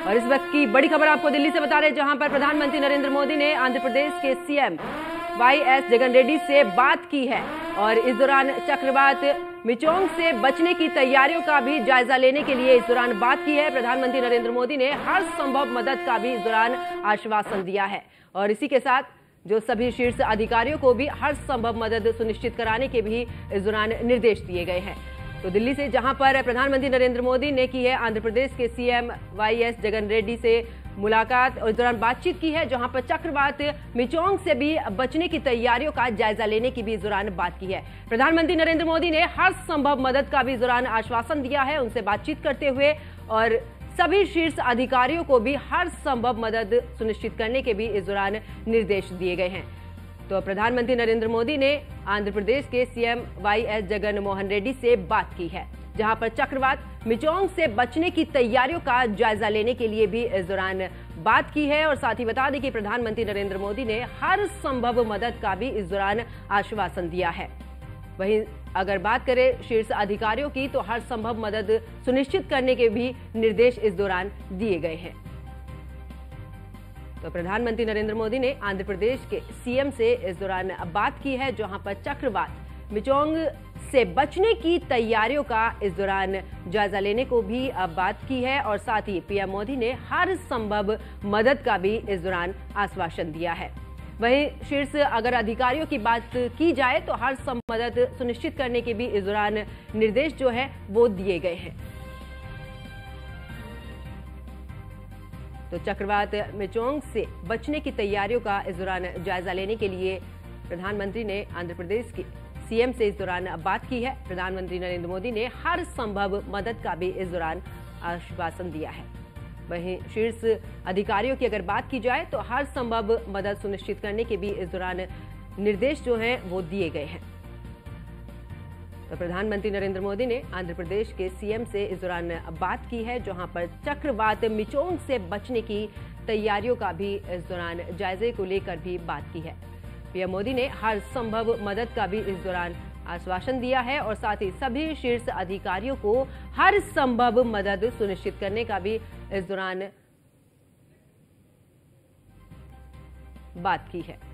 और इस वक्त की बड़ी खबर आपको दिल्ली से बता रहे हैं, जहां पर प्रधानमंत्री नरेंद्र मोदी ने आंध्र प्रदेश के सीएम वाईएस जगन रेड्डी से बात की है और इस दौरान चक्रवात मिचोंग से बचने की तैयारियों का भी जायजा लेने के लिए इस दौरान बात की है। प्रधानमंत्री नरेंद्र मोदी ने हर संभव मदद का भी इस दौरान आश्वासन दिया है और इसी के साथ जो सभी शीर्ष अधिकारियों को भी हर संभव मदद सुनिश्चित कराने के भी इस दौरान निर्देश दिए गए हैं। तो दिल्ली से जहां पर प्रधानमंत्री नरेंद्र मोदी ने की है आंध्र प्रदेश के सीएम वाईएस जगन रेड्डी से मुलाकात और इस दौरान बातचीत की है, जहां पर चक्रवात मिचोंग से भी बचने की तैयारियों का जायजा लेने की भी इस दौरान बात की है। प्रधानमंत्री नरेंद्र मोदी ने हर संभव मदद का भी इस दौरान आश्वासन दिया है उनसे बातचीत करते हुए, और सभी शीर्ष अधिकारियों को भी हर संभव मदद सुनिश्चित करने के भी इस दौरान निर्देश दिए गए हैं। तो प्रधानमंत्री नरेंद्र मोदी ने आंध्र प्रदेश के सीएम वाईएस जगन मोहन रेड्डी से बात की है, जहां पर चक्रवात मिचोंग से बचने की तैयारियों का जायजा लेने के लिए भी इस दौरान बात की है। और साथ ही बता दें कि प्रधानमंत्री नरेंद्र मोदी ने हर संभव मदद का भी इस दौरान आश्वासन दिया है। वहीं अगर बात करें शीर्ष अधिकारियों की, तो हर संभव मदद सुनिश्चित करने के भी निर्देश इस दौरान दिए गए हैं। तो प्रधानमंत्री नरेंद्र मोदी ने आंध्र प्रदेश के सीएम से इस दौरान बात की है, जहां पर चक्रवात मिचोंग से बचने की तैयारियों का इस दौरान जायजा लेने को भी बात की है और साथ ही पीएम मोदी ने हर संभव मदद का भी इस दौरान आश्वासन दिया है। वहीं शीर्ष अगर अधिकारियों की बात की जाए तो हर संभव मदद सुनिश्चित करने के भी इस दौरान निर्देश जो है वो दिए गए हैं। तो चक्रवात मिचोंग से बचने की तैयारियों का इस दौरान जायजा लेने के लिए प्रधानमंत्री ने आंध्र प्रदेश के सीएम से इस दौरान बात की है। प्रधानमंत्री नरेंद्र मोदी ने हर संभव मदद का भी इस दौरान आश्वासन दिया है। वहीं शीर्ष अधिकारियों की अगर बात की जाए तो हर संभव मदद सुनिश्चित करने के भी इस दौरान निर्देश जो हैं वो दिए गए हैं। तो प्रधानमंत्री नरेंद्र मोदी ने आंध्र प्रदेश के सीएम से इस दौरान बात की है, जहां पर चक्रवात मिचोंग से बचने की तैयारियों का भी इस दौरान जायजे को लेकर भी बात की है। पीएम मोदी ने हर संभव मदद का भी इस दौरान आश्वासन दिया है और साथ ही सभी शीर्ष अधिकारियों को हर संभव मदद सुनिश्चित करने का भी इस दौरान बात की है।